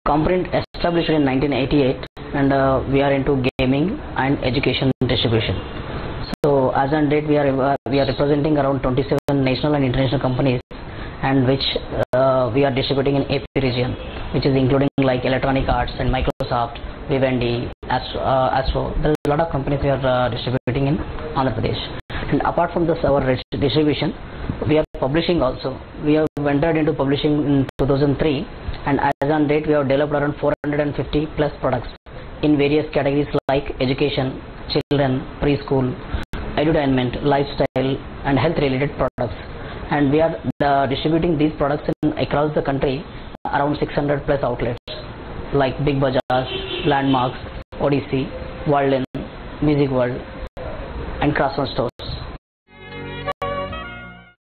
Comprint established in 1988, and we are into gaming and education distribution. So as on date, we are representing around 27 national and international companies, and which we are distributing in AP region, which is including like Electronic Arts and Microsoft, Vivendi, Astro. There is a lot of companies we are distributing in Andhra Pradesh. And apart from this, our distribution, we are publishing also. We have entered into publishing in 2003, and as on date, we have developed around 450 plus products in various categories like education, children, preschool, edutainment, lifestyle, and health related products. And we are distributing these products across the country, around 600 plus outlets like Big Bazaars, Landmarks, Odyssey, Worldin, Music World, and Craftsman stores.